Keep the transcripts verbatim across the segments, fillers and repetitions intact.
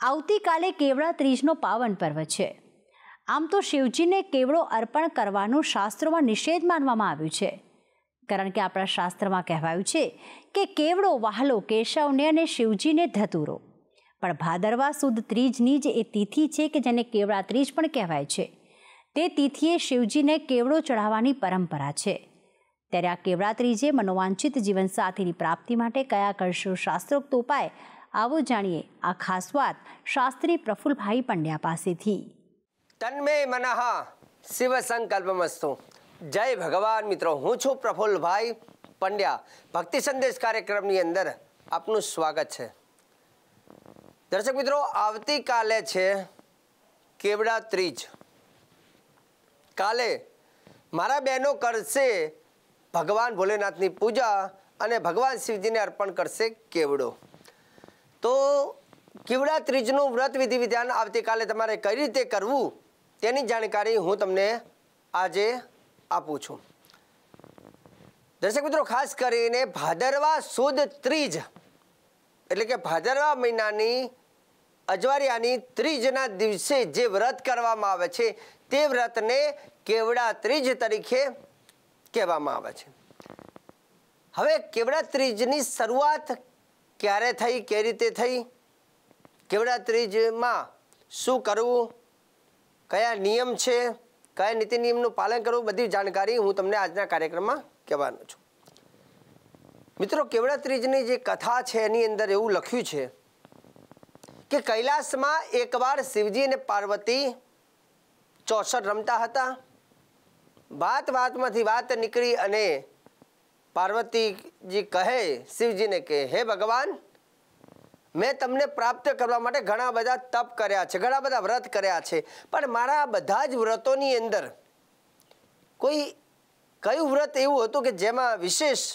આવતીકાલે કેવડા ત્રીજનો પાવન પર્વ છે। આમ તો શિવજીને કેવડો અર્પણ કરવાનું શાસ્ત્રોમાં નિષેધ માનવામાં આવ્યું છે, કારણ કે આપણા શાસ્ત્રમાં કહેવાયું છે કે કેવડો વહાલો કેશવને અને શિવજીને ધતુરો। પણ ભાદરવા સુદ ત્રીજની જ એ તિથિ છે કે જેને કેવડા ત્રીજ પણ કહેવાય છે। તે તિથિએ શિવજીને કેવડો ચઢાવવાની પરંપરા છે। ત્યારે આ કેવડા ત્રીજે મનોવાંછિત જીવનસાથીની પ્રાપ્તિ માટે કયા કરશો શાસ્ત્રોક્ત ઉપાય, આવો જાણીએ આ ખાસ વાત શાસ્ત્રી પ્રફુલભાઈ પંડ્યા પાસેથી। તન્મે મનઃ શિવ સંકલ્પમસ્તુ। જય ભગવાન મિત્રો, હું છું પ્રફુલભાઈ પંડ્યા। ભક્તિ સંદેશ કાર્યક્રમની અંદર આપનું સ્વાગત છે। દર્શક મિત્રો, આવતીકાલે છે કેવડા ત્રીજ। કાલે મારા બહેનો કરશે ભગવાન ભોલેનાથની પૂજા અને ભગવાન શિવજીને અર્પણ કરશે કેવડો। તો કેવડા ત્રીજનું વ્રત વિધિ વિધાન આવતીકાલે તમારે કઈ રીતે કરવું તેની જાણકારી હું તમને આજે આપું છું। દર્શક મિત્રો, ખાસ કરીને ભાદરવા સુદ ત્રીજ એટલે કે ભાદરવા મહિનાની અજવાળિયાની ત્રીજના દિવસે જે વ્રત કરવામાં આવે છે તે વ્રતને કેવડા ત્રીજ તરીકે કહેવામાં આવે છે। હવે કેવડા ત્રીજની શરૂઆત ક્યારે થઈ, કઈ રીતે થઈ, કેવડા ત્રીજમાં શું કરવું, કયા નિયમ છે, કયા નીતિ નિયમનું પાલન કરવું, બધી જાણકારી હું તમને આજના કાર્યક્રમમાં કહેવાનો છું। મિત્રો, કેવડા ત્રીજની જે કથા છે એની અંદર એવું લખ્યું છે કે કૈલાસમાં એકવાર શિવજી અને પાર્વતી ચોસઠ રમતા હતા। વાત વાતમાંથી વાત નીકળી અને પાર્વતીજી કહે શિવજીને કે હે ભગવાન, મેં તમને પ્રાપ્ત કરવા માટે ઘણા બધા તપ કર્યા છે, ઘણા બધા વ્રત કર્યા છે, પણ મારા બધા જ વ્રતોની અંદર કોઈ કયું વ્રત એવું હતું કે જેમાં વિશેષ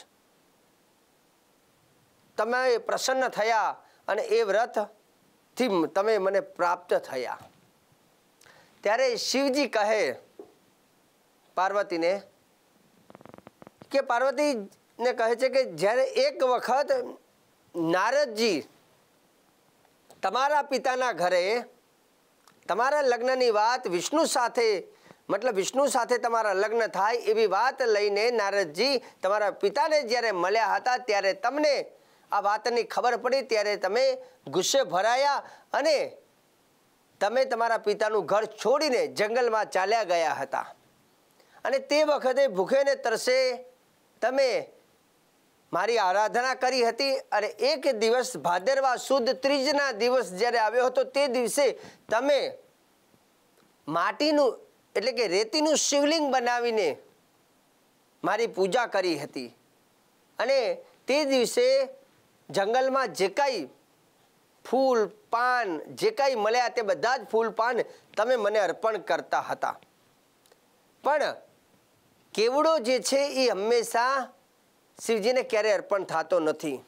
તમે પ્રસન્ન થયા અને એ વ્રતથી તમે મને પ્રાપ્ત થયા। ત્યારે શિવજી કહે પાર્વતીને કે પાર્વતીને કહે છે કે જ્યારે એક વખત નારદજી તમારા પિતાના ઘરે તમારા લગ્નની વાત વિષ્ણુ સાથે મતલબ વિષ્ણુ સાથે તમારા લગ્ન થાય એવી વાત લઈને નારદજી તમારા પિતાને જ્યારે મળ્યા હતા ત્યારે તમને આ વાતની ખબર પડી ત્યારે તમે ગુસ્સે ભરાયા અને તમે તમારા પિતાનું ઘર છોડીને જંગલમાં ચાલ્યા ગયા હતા। અને તે વખતે ભૂખે ને તરસે તમે મારી આરાધના કરી હતી અને એક દિવસ ભાદરવા સુદ ત્રીજના દિવસ જ્યારે આવ્યો હતો તે દિવસે તમે માટીનું એટલે કે રેતીનું શિવલિંગ બનાવીને મારી પૂજા કરી હતી અને તે દિવસે જંગલમાં જે કાંઈ ફૂલ પાન જે કાંઈ મળ્યા તે બધા જ ફૂલ પાન તમે મને અર્પણ કરતા હતા। પણ કેવડો જે છે એ હંમેશા શિવજીને ક્યારે અર્પણ થતો નથી।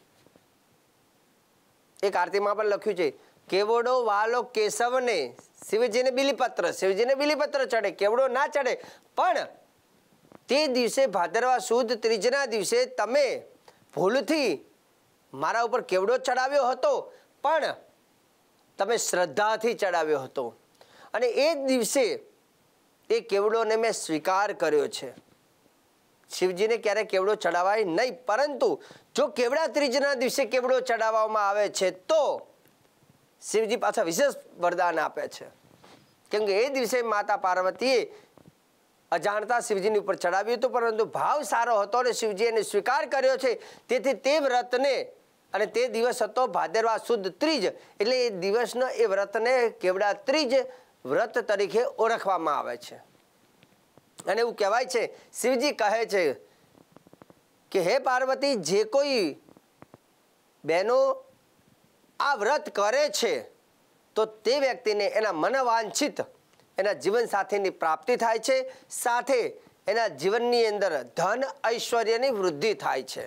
એક આરતીમાં પણ લખ્યું છે કેવડો વાલો કેશવને, શિવજીને બિલીપત્ર શિવજીને બિલીપત્ર ચડે, કેવડો ના ચડે। પણ તે દિવસે ભાદરવા સુદ ત્રીજના દિવસે તમે ભૂલથી મારા ઉપર કેવડો ચડાવ્યો હતો, પણ તમે શ્રદ્ધાથી ચડાવ્યો હતો અને એ જ દિવસે એ કેવડોને મેં સ્વીકાર કર્યો છે। શિવજીને ક્યારે કેવડો ચડાવાય નહીં, પરંતુ જો કેવડા ત્રીજના દિવસે કેવડો ચડાવવામાં આવે છે તો શિવજી પાછા વિશેષ વરદાન આપે છે, કેમ કે એ દિવસે માતા પાર્વતીએ અજાણતા શિવજીની ઉપર ચડાવ્યું હતું, પરંતુ ભાવ સારો હતો અને શિવજી એને સ્વીકાર કર્યો છે। તેથી તે વ્રતને અને તે દિવસ હતો ભાદરવા સુદ ત્રીજ એટલે એ દિવસનો એ વ્રતને કેવડા ત્રીજ વ્રત તરીકે ઓળખવામાં આવે છે। અને એવું કહેવાય છે, શિવજી કહે છે કે હે પાર્વતી, જે કોઈ બહેનો આ વ્રત કરે છે તો તે વ્યક્તિને એના મનવાંછિત એના જીવનસાથીની પ્રાપ્તિ થાય છે, સાથે એના જીવનની અંદર ધન ઐશ્વર્યની વૃદ્ધિ થાય છે।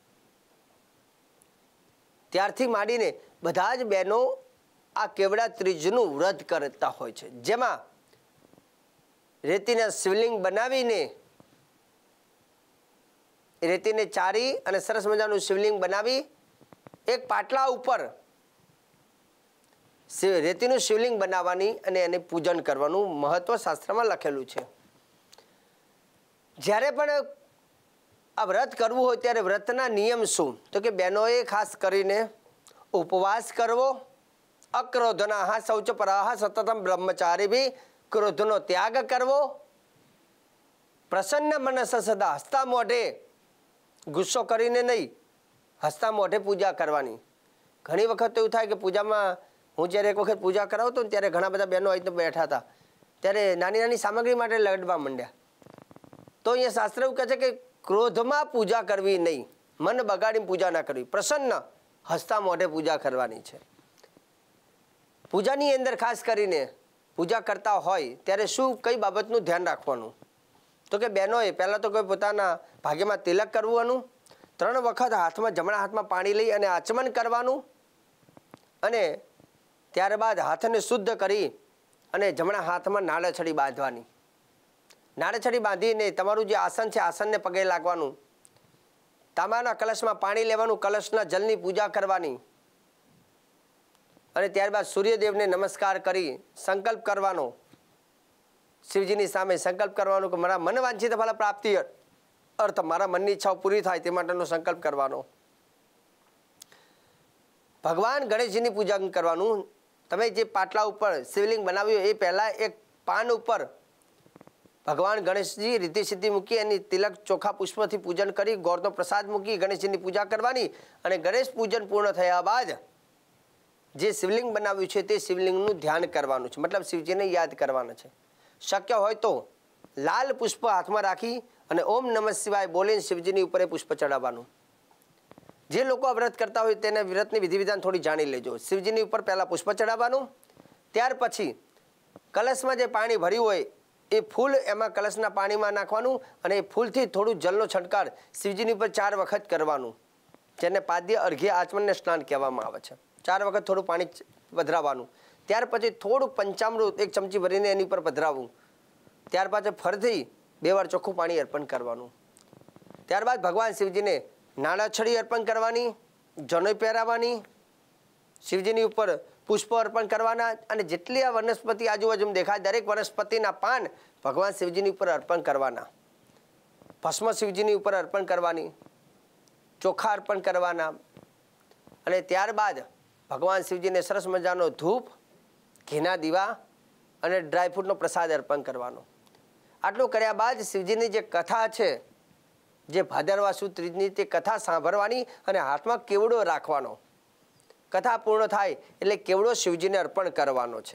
ત્યારથી માંડીને બધા જ બહેનો આ કેવડા ત્રીજનું વ્રત કરતા હોય છે, જેમાં રેતીના શિવલિંગ બનાવીને રેતીને ચારી અને સરસ મજાનું શિવલિંગ બનાવી એક પાટલા ઉપર શિવ રેતીનું શિવલિંગ બનાવવાની અને એને પૂજન કરવાનું મહત્વ શાસ્ત્રમાં લખેલું છે. જ્યારે પણ આ વ્રત કરવું હોય ત્યારે વ્રતના નિયમ શું? તો કે બહેનોએ ખાસ કરીને ઉપવાસ કરવો, અક્રોધના શૌચ પરાહ સતતમ બ્રહ્મચારી બી ક્રોધનો ત્યાગ કરવો, પ્રસન્ન મનસ સદા હસતા મોઢે, ગુસ્સો કરીને નહીં, હસતા મોઢે પૂજા કરવાની. ઘણી વખત એવું થાય કે પૂજામાં હું જ્યારે એક વખત પૂજા કરાવતો ને ત્યારે ઘણા બધા બહેનો અહીં તો બેઠા હતા, ત્યારે નાની નાની સામગ્રી માટે લડવા માંડ્યા. તો અહીંયા શાસ્ત્ર એવું કહે છે કે ક્રોધમાં પૂજા કરવી નહીં, મન બગાડીને પૂજા ના કરવી, પ્રસન્ન હસતા મોઢે પૂજા કરવાની છે. પૂજાની અંદર ખાસ કરીને પૂજા કરતા હોય ત્યારે શું કઈ બાબતનું ધ્યાન રાખવાનું? તો કે બહેનોએ પહેલાં તો કોઈ પોતાના ભાગ્યમાં તિલક કરવાનું, ત્રણ વખત હાથમાં જમણા હાથમાં પાણી લઈ અને આચમન કરવાનું, અને ત્યારબાદ હાથને શુદ્ધ કરી અને જમણા હાથમાં નાળછડી બાંધવાની. નાળછડી બાંધીને તમારું જે આસન છે આસનને પગે લાગવાનું, તાંબાના કલશમાં પાણી લેવાનું, કલશના જલની પૂજા કરવાની, અને ત્યારબાદ સૂર્યદેવને નમસ્કાર કરી સંકલ્પ કરવાનો, શિવજીની સામે સંકલ્પ કરવાનો કે મારા મન વાંછિત ફળ પ્રાપ્તિ અર્થ મારા મનની ઈચ્છાઓ પૂરી થાય તે માટેનો સંકલ્પ કરવાનો. ભગવાન ગણેશજીની પૂજા કરવાનું. તમે જે પાટલા ઉપર શિવલિંગ બનાવ્યું એ પહેલાં એક પાન ઉપર ભગવાન ગણેશજી રીતિ સિદ્ધિ મૂકી એની તિલક ચોખા પુષ્પથી પૂજન કરી ગોળનો પ્રસાદ મૂકી ગણેશજીની પૂજા કરવાની, અને ગણેશ પૂજન પૂર્ણ થયા બાદ જે શિવલિંગ બનાવ્યું છે તે શિવલિંગનું ધ્યાન કરવાનું છે, મતલબ શિવજીને યાદ કરવાના છે. શક્ય હોય તો લાલ પુષ્પ હાથમાં રાખી અને ઓમ નમઃ શિવાય બોલીને શિવજીની ઉપર એ પુષ્પ ચડાવવાનું. જે લોકો આ વ્રત કરતા હોય તેને વ્રતની વિધિ વિધાન થોડી જાણી લેજો. શિવજીની ઉપર પહેલાં પુષ્પ ચડાવવાનું, ત્યાર પછી કલશમાં જે પાણી ભર્યું હોય એ ફૂલ એમાં કલશના પાણીમાં નાખવાનું, અને એ ફૂલથી થોડું જલનો છંટકાર શિવજીની ઉપર ચાર વખત કરવાનું, જેને પાદ્ય અર્ઘ્ય આચમનને સ્નાન કહેવામાં આવે છે. ચાર વખત થોડું પાણી પધરાવવાનું, ત્યાર પછી થોડુંક પંચામૃત એક ચમચી ભરીને એની ઉપર પધરાવવું, ત્યાર પછી ફરીથી બે વાર ચોખ્ખું પાણી અર્પણ કરવાનું. ત્યારબાદ ભગવાન શિવજીને નાળાછડી અર્પણ કરવાની, જનોઈ પહેરાવવાની, શિવજીની ઉપર પુષ્પો અર્પણ કરવાના, અને જેટલી આ વનસ્પતિ આજુબાજુમાં દેખાય દરેક વનસ્પતિના પાન ભગવાન શિવજીની ઉપર અર્પણ કરવાના, ભસ્મ શિવજીની ઉપર અર્પણ કરવાની, ચોખા અર્પણ કરવાના, અને ત્યારબાદ ભગવાન શિવજીને સરસ મજાનો ધૂપ, ઘીના દીવા અને ડ્રાયફ્રૂટનો પ્રસાદ અર્પણ કરવાનો. આટલું કર્યા બાદ શિવજીની જે કથા છે, જે ભાદરવા સુદ ત્રીજની તે કથા સાંભળવાની અને હાથમાં કેવડો રાખવાનો. કથા પૂર્ણ થાય એટલે કેવડો શિવજીને અર્પણ કરવાનો છે.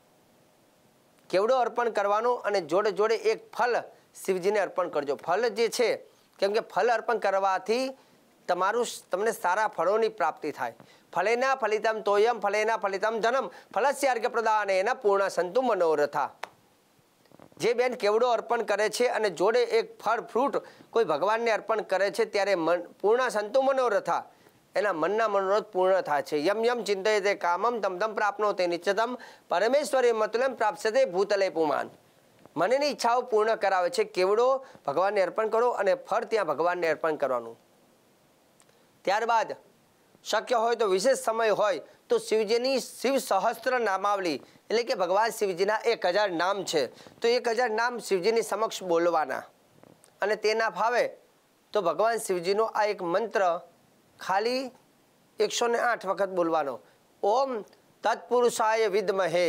કેવડો અર્પણ કરવાનો અને જોડે જોડે એક ફળ શિવજીને અર્પણ કરજો. ફળ જે છે, કેમ કે ફળ અર્પણ કરવાથી તમારું તમને સારા ફળોની પ્રાપ્તિ થાય. ફલેના ફલિતમ તોયમ ફલેના ફલિતમ જનમ ફલસ્ય અર્ઘ્ય પ્રદાન એના પૂર્ણ સંતુ મનોરથા. જે બેન કેવડો અર્પણ કરે છે અને જોડે એક ફળ ફ્રૂટ કોઈ ભગવાનને અર્પણ કરે છે ત્યારે મન પૂર્ણ સંતુ મનોરથા, એના મનના મનોરથ પૂર્ણ થાય છે. યમ યમ ચિંતયતે કામમ તમ તમ પ્રાપ્નોતે નિશ્ચિતમ પરમેશ્વરે મતુલમ પ્રાપ્સ્યતે ભૂતલે પુમાન. મનની ઈચ્છાઓ પૂર્ણ કરાવે છે. કેવડો ભગવાનને અર્પણ કરો અને ફળ ત્યાં ભગવાનને અર્પણ કરવાનું. ત્યારબાદ શક્ય હોય તો વિશેષ સમય હોય તો શિવજીની શિવ સહસ્ત્ર નામાવલી એટલે કે ભગવાન શિવજીના એક હજાર નામ છે, તો એક હજાર નામ શિવજીની સમક્ષ બોલવાના, અને તે ના ફાવે તો ભગવાન શિવજીનો આ એક મંત્ર ખાલી એકસો ને આઠ વખત બોલવાનો. ઓમ તત્પુરુષાય વિદ્મહે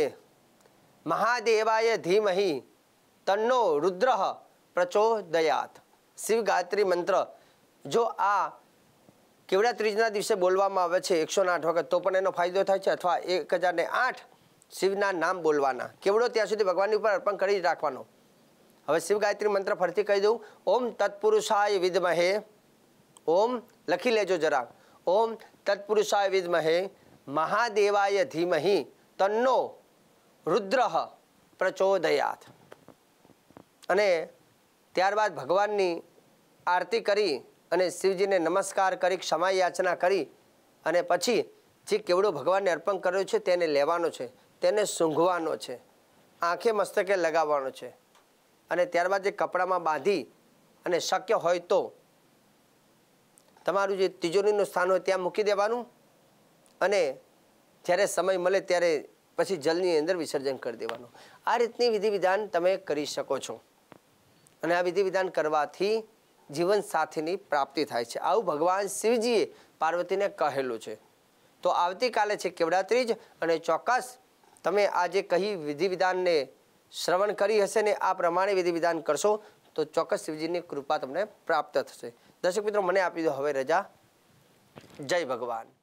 મહાદેવાય ધીમહિ તન્નો રુદ્ર પ્રચોદયાત. શિવ ગાયત્રી મંત્ર જો આ કેવડા ત્રીજના દિવસે બોલવામાં આવે છે એકસો આઠ વખત તો પણ એનો ફાયદો થાય છે, અથવા એક હજાર ને આઠ શિવના નામ બોલવાના. કેવડો ત્યાં સુધી ભગવાનની ઉપર અર્પણ કરી જ રાખવાનો. હવે શિવ ગાયત્રી મંત્ર ફરીથી કહી દઉં. ઓમ તત્પુરુષાય વિદ્મહે, ઓમ લખી લેજો જરાક, ઓમ તત્પુરુષાય વિદ્મહે મહાદેવાય ધીમહિ તન્નો રુદ્ર પ્રચોદયાત. અને ત્યારબાદ ભગવાનની આરતી કરી અને શિવજીને નમસ્કાર કરી ક્ષમા યાચના કરી અને પછી જે કેવડો ભગવાનને અર્પણ કર્યો છે તેને લેવાનો છે, તેને સૂંઘવાનો છે, આંખે મસ્તકે લગાવવાનો છે, અને ત્યારબાદ જે કપડામાં બાંધી અને શક્ય હોય તો તમારું જે તિજોરીનું સ્થાન હોય ત્યાં મૂકી દેવાનું, અને જ્યારે સમય મળે ત્યારે પછી જલની અંદર વિસર્જન કરી દેવાનું. આ રીતની વિધિ વિધાન તમે કરી શકો છો અને આ વિધિ વિધાન કરવાથી જીવન સાથીની પ્રાપ્તિ થાય છે. આવું ભગવાન શિવજીએ પાર્વતીને કહેલું છે. તો આવતીકાલે છે કેવડા ત્રીજ અને ચોક્કસ તમે આ જે કહી વિધિ વિધાનને શ્રવણ કરી હશે ને આ પ્રમાણે વિધિ વિધાન કરશો તો ચોક્કસ શિવજીની કૃપા તમને પ્રાપ્ત થશે. દર્શક મિત્રો, મને આપી દો હવે રજા. જય ભગવાન.